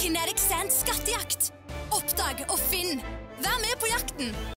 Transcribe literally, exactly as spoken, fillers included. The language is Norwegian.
Kinetic Sand skattejakt. Oppdag og finn. Vær med på jakten.